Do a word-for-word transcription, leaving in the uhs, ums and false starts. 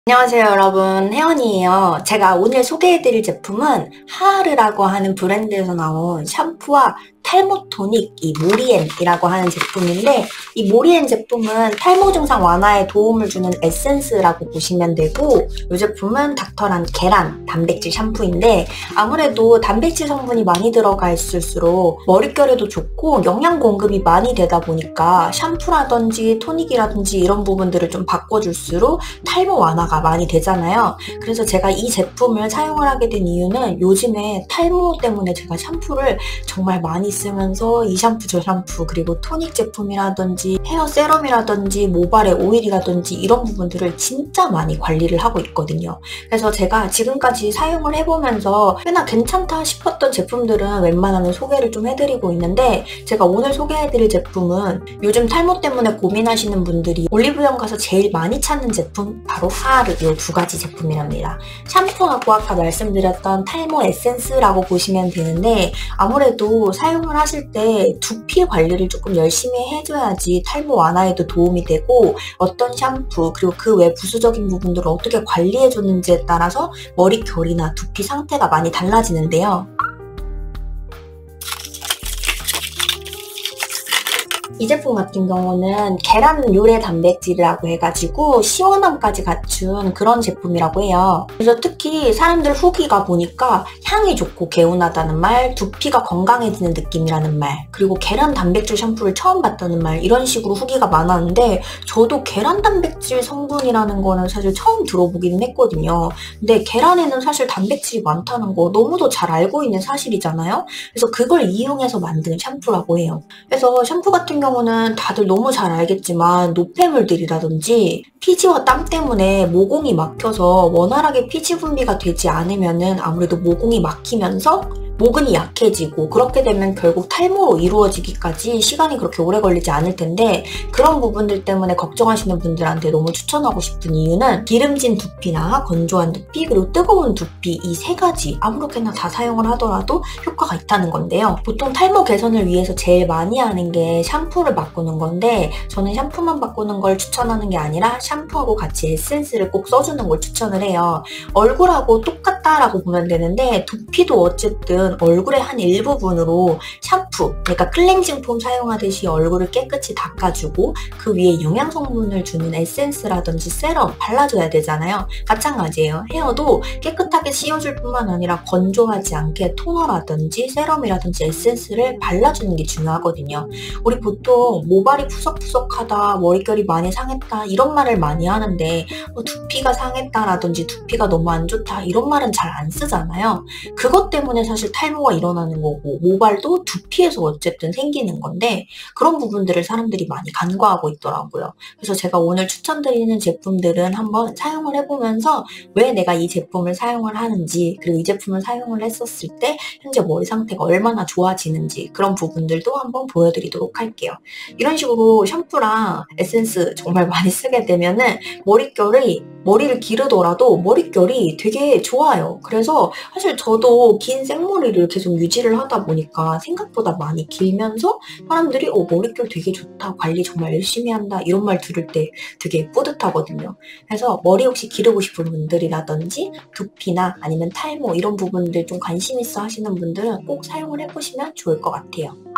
안녕하세요 여러분, 혜원이에요. 제가 오늘 소개해드릴 제품은 하르라고 하는 브랜드에서 나온 샴푸와 탈모 토닉 이 모리엔이라고 하는 제품인데, 이 모리엔 제품은 탈모 증상 완화에 도움을 주는 에센스라고 보시면 되고, 이 제품은 닥터란 계란 단백질 샴푸인데, 아무래도 단백질 성분이 많이 들어가 있을수록 머릿결에도 좋고 영양 공급이 많이 되다 보니까 샴푸라든지 토닉이라든지 이런 부분들을 좀 바꿔줄수록 탈모 완화가 많이 되잖아요. 그래서 제가 이 제품을 사용을 하게 된 이유는 요즘에 탈모 때문에 제가 샴푸를 정말 많이 쓰면서 이 샴푸 저 샴푸 그리고 토닉 제품이라든지 헤어 세럼이라든지 모발의 오일이라든지 이런 부분들을 진짜 많이 관리를 하고 있거든요. 그래서 제가 지금까지 사용을 해보면서 꽤나 괜찮다 싶었던 제품들은 웬만하면 소개를 좀 해드리고 있는데, 제가 오늘 소개해드릴 제품은 요즘 탈모 때문에 고민하시는 분들이 올리브영 가서 제일 많이 찾는 제품, 바로 하르 이 두 가지 제품이랍니다. 샴푸하고 아까 말씀드렸던 탈모 에센스라고 보시면 되는데, 아무래도 사용을 하실 때 두피 관리를 조금 열심히 해줘야지 탈모 완화에도 도움이 되고, 어떤 샴푸 그리고 그 외 부수적인 부분들을 어떻게 관리해줬는지에 따라서 머릿결이나 두피 상태가 많이 달라지는데요. 이 제품 같은 경우는 계란 요래 단백질이라고 해가지고 시원함까지 갖춘 그런 제품이라고 해요. 그래서 특히 사람들 후기가 보니까 향이 좋고 개운하다는 말, 두피가 건강해지는 느낌이라는 말, 그리고 계란 단백질 샴푸를 처음 봤다는 말, 이런 식으로 후기가 많았는데, 저도 계란 단백질 성분이라는 거는 사실 처음 들어보기는 했거든요. 근데 계란에는 사실 단백질이 많다는 거 너무도 잘 알고 있는 사실이잖아요. 그래서 그걸 이용해서 만든 샴푸라고 해요. 그래서 샴푸 같은 경우 는 다들 너무 잘 알겠지만 노폐물들이라든지 피지와 땀 때문에 모공이 막혀서 원활하게 피지 분비가 되지 않으면은 아무래도 모공이 막히면서 모근이 약해지고, 그렇게 되면 결국 탈모로 이루어지기까지 시간이 그렇게 오래 걸리지 않을 텐데, 그런 부분들 때문에 걱정하시는 분들한테 너무 추천하고 싶은 이유는 기름진 두피나 건조한 두피 그리고 뜨거운 두피 이 세 가지 아무렇게나 다 사용을 하더라도 효과가 있다는 건데요. 보통 탈모 개선을 위해서 제일 많이 하는 게 샴푸를 바꾸는 건데, 저는 샴푸만 바꾸는 걸 추천하는 게 아니라 샴푸하고 같이 에센스를 꼭 써주는 걸 추천을 해요. 얼굴하고 똑같다라고 보면 되는데, 두피도 어쨌든 얼굴의 한 일부분으로 샴푸, 그러니까 클렌징 폼 사용하듯이 얼굴을 깨끗이 닦아주고 그 위에 영양 성분을 주는 에센스라든지 세럼 발라줘야 되잖아요. 마찬가지예요. 헤어도 깨끗하게 씌워줄 뿐만 아니라 건조하지 않게 토너라든지 세럼이라든지 에센스를 발라주는 게 중요하거든요. 우리 보통 모발이 푸석푸석하다, 머릿결이 많이 상했다 이런 말을 많이 하는데, 뭐 두피가 상했다라든지 두피가 너무 안 좋다 이런 말은 잘 안 쓰잖아요. 그것 때문에 사실 탈모가 일어나는 거고, 모발도 두피에서 어쨌든 생기는 건데, 그런 부분들을 사람들이 많이 간과하고 있더라고요. 그래서 제가 오늘 추천드리는 제품들은 한번 사용을 해보면서 왜 내가 이 제품을 사용을 하는지, 그리고 이 제품을 사용을 했었을 때 현재 머리 상태가 얼마나 좋아지는지, 그런 부분들도 한번 보여드리도록 할게요. 이런 식으로 샴푸랑 에센스 정말 많이 쓰게 되면은 머릿결이 머리를 기르더라도 머릿결이 되게 좋아요. 그래서 사실 저도 긴 생머리를 계속 유지를 하다 보니까 생각보다 많이 길면서 사람들이 어 머릿결 되게 좋다, 관리 정말 열심히 한다 이런 말 들을 때 되게 뿌듯하거든요. 그래서 머리 혹시 기르고 싶은 분들이라든지 두피나 아니면 탈모 이런 부분들 좀 관심 있어 하시는 분들은 꼭 사용을 해보시면 좋을 것 같아요.